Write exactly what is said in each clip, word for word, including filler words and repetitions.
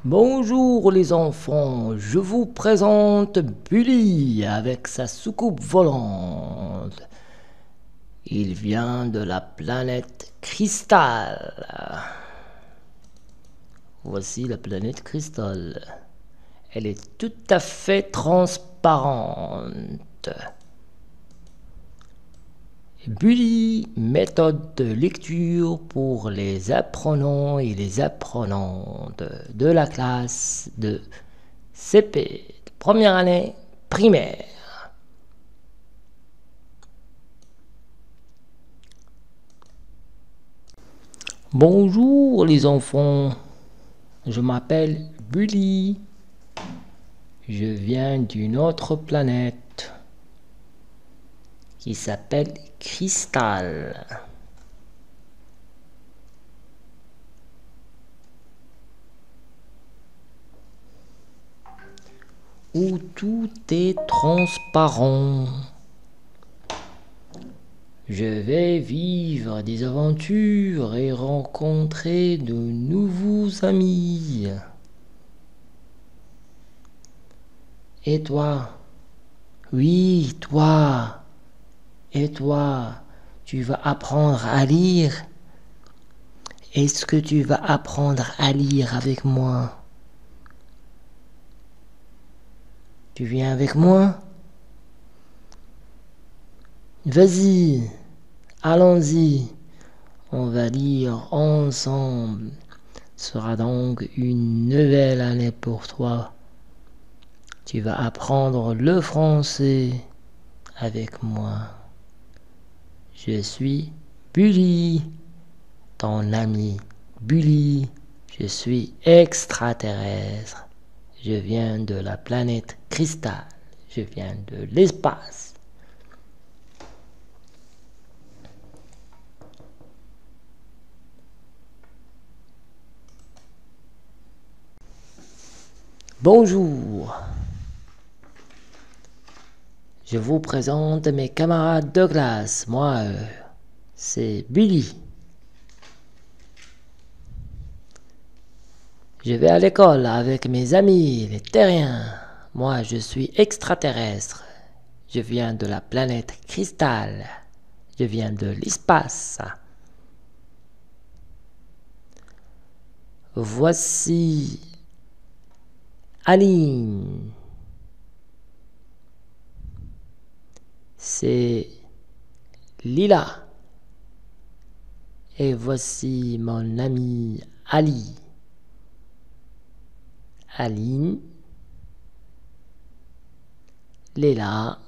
Bonjour les enfants, je vous présente Bully avec sa soucoupe volante. Il vient de la planète Cristal. Voici la planète Cristal. Elle est tout à fait transparente. Bully, méthode de lecture pour les apprenants et les apprenantes de la classe de C P, première année primaire. Bonjour les enfants, je m'appelle Bully. Je viens d'une autre planète qui s'appelle Cristal. Où tout est transparent. Je vais vivre des aventures et rencontrer de nouveaux amis. Et toi? Oui, toi. Et toi, tu vas apprendre à lire? Est-ce que tu vas apprendre à lire avec moi? Tu viens avec moi? Vas-y, allons-y. On va lire ensemble. Ce sera donc une nouvelle année pour toi. Tu vas apprendre le français avec moi. Je suis Bully, ton ami Bully. Je suis extraterrestre. Je viens de la planète Cristal. Je viens de l'espace. Bonjour. Je vous présente mes camarades de classe. Moi, euh, c'est Bully. Je vais à l'école avec mes amis, les terriens. Moi, je suis extraterrestre. Je viens de la planète Cristal. Je viens de l'espace. Voici Aline. C'est Lila. Et voici mon ami Ali. Aline, Léla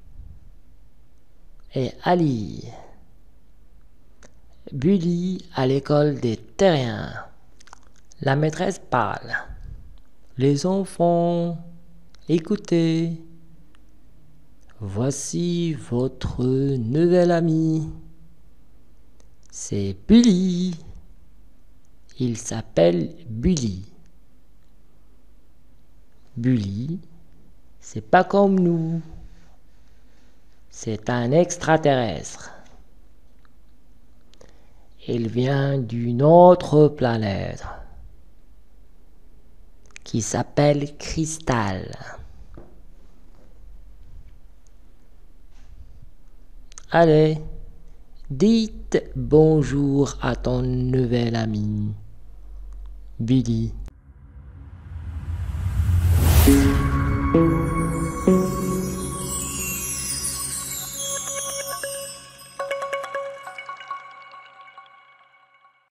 et Ali. Bully à l'école des terriens. La maîtresse parle. Les enfants, écoutez. Voici votre nouvel ami. C'est Bully. Il s'appelle Bully. Bully, c'est pas comme nous. C'est un extraterrestre. Il vient d'une autre planète qui s'appelle Cristal. Allez, dites bonjour à ton nouvel ami, Bully.